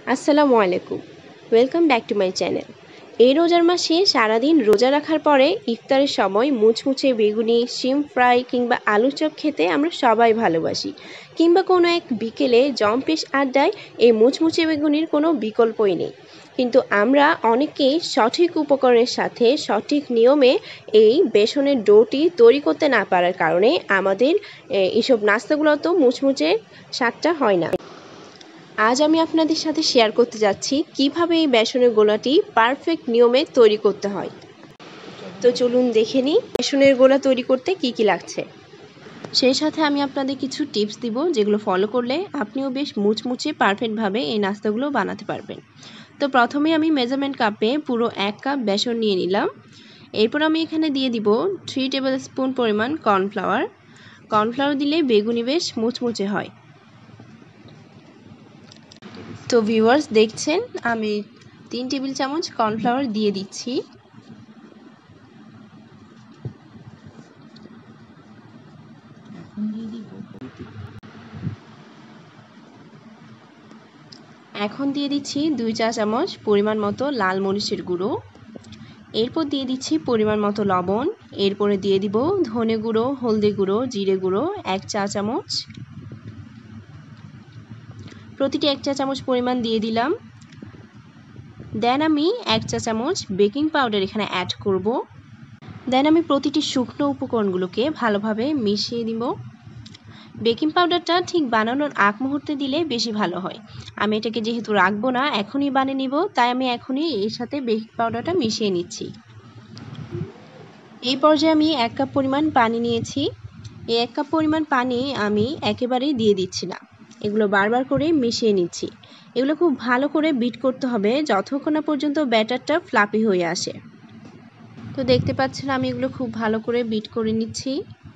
আসসালামু আলাইকুম, welcome back to my channel. এই রোজার মাসে সারাদিন রোজা রাখার পরে ইফতারের সময় মুচমুচে বেগুনি, শিম ফ্রাই কিংবা আলুর চপ খেতে আমরা সবাই ভালোবাসি। কিংবা কোনো এক বিকেলে জম্পেশ আড্ডায় এই মুচমুচে বেগুনির কোনো বিকল্পই নেই। কিন্তু আমরা অনেকেই সঠিক উপকরণের সাথে সঠিক নিয়মে এই বেসনের ডোটি তৈরি করতে না পারার কারণে আমাদের এইসব নাস্তাগুলো তো মুচমুচে স্বাদটা হয় না। আজ আমি আপনাদের সাথে শেয়ার করতে যাচ্ছি কিভাবে এই বেসনের গোলাটি পারফেক্ট নিয়মে তৈরি করতে হয়। তো চলুন দেখে নিই বেসনের গোলা তৈরি করতে কি কি লাগছে। সেই সাথে আমি আপনাদের কিছু টিপস দিব যেগুলো ফলো করলে আপনিও বেশ মুচমুচে পারফেক্টভাবে এই নাস্তাগুলো বানাতে পারবেন। তো প্রথমে আমি মেজারমেন্ট কাপে পুরো 1 কাপ বেসন নিয়ে নিলাম। এরপর আমি এখানে দিয়ে দিব 3 টেবিল স্পুন পরিমাণ কর্নফ্লাওয়ার দিলে বেগুনি বেশ মুচমুচে হয়। তো ভিউয়ার্স দেখছেন আমি 3 টেবিল চামচ কর্নফ্লাওয়ার দিয়ে দিচ্ছি। এখন দিয়ে দিচ্ছি 2 চা চামচ পরিমাণ মতো লাল মরিচের গুঁড়ো। এরপর দিয়ে দিচ্ছি পরিমাণ মতো লবণ। এরপরে দিয়ে দিব ধনে গুঁড়ো, হলদি গুঁড়ো, জিরে গুঁড়ো 1 চা চামচ। প্রতিটি 1 চা চামচ পরিমাণ দিয়ে দিলাম। দেন আমি 1 চা চামচ বেকিং পাউডার এখানে অ্যাড করব। দেন আমি প্রতিটি শুকনো উপকরণগুলোকে ভালোভাবে মিশিয়ে দিব। বেকিং পাউডারটা ঠিক বানানোর আগ মুহূর্তে দিলে বেশি ভালো হয়। আমি এটাকে যেহেতু রাখবো না, এখনই বানিয়ে নিব, তাই আমি এখনই এর সাথে বেকিং পাউডারটা মিশিয়ে নিচ্ছি। এই পর্যায়ে আমি 1 কাপ পরিমাণ পানি নিয়েছি। এই 1 কাপ পরিমাণ পানি আমি একেবারেই দিয়ে দিচ্ছি না, এগুলো বারবার করে মিশিয়ে নিচ্ছি। এগুলো খুব ভালো করে বিট করতে হবে যতক্ষণ না পর্যন্ত ব্যাটারটা ফ্লাপি হয়ে আসে। তো দেখতে পাচ্ছেন আমি এগুলো খুব ভালো করে বিট করে নিচ্ছি।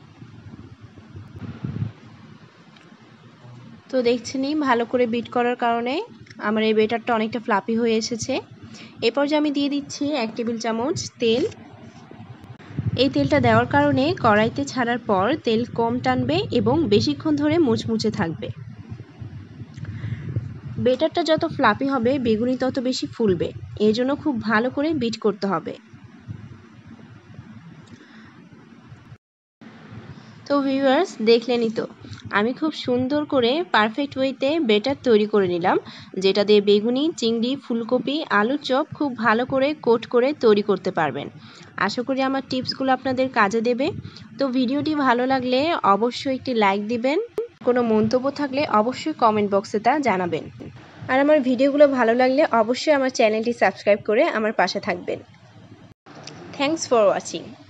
তো দেখছেনই ভালো করে বিট করার কারণে আমার এই ব্যাটারটা অনেকটা ফ্লাপি হয়ে এসেছে। এরপর যে আমি দিয়ে দিচ্ছি 1 টেবিল চামচ তেল। এই তেলটা দেওয়ার কারণে কড়াইতে ছাড়ার পর তেল কম টানবে এবং বেশিক্ষণ ধরে মুচমুচে থাকবে। ব্যাটারটা যত ফ্লাপি হবে বেগুনি তত বেশি ফুলবে, এর জন্য খুব ভালো করে বিট করতে হবে। তো ভিউয়ার্স দেখলেনই তো আমি খুব সুন্দর করে পারফেক্ট ওয়েতে ব্যাটার তৈরি করে নিলাম, যেটা দিয়ে বেগুনি, চিংড়ি, ফুলকপি, আলুর চপ খুব ভালো করে কোট করে তৈরি করতে পারবেন। আশা করি আমার টিপসগুলো আপনাদের কাজে দেবে। তো ভিডিওটি ভালো লাগলে অবশ্যই একটি লাইক দিবেন। কোনো মন্তব্য থাকলে অবশ্যই কমেন্ট বক্সে তা জানাবেন। আর আমার ভিডিওগুলো ভালো লাগলে অবশ্যই আমার চ্যানেলটি সাবস্ক্রাইব করে আমার পাশে থাকবেন। Thanks for watching.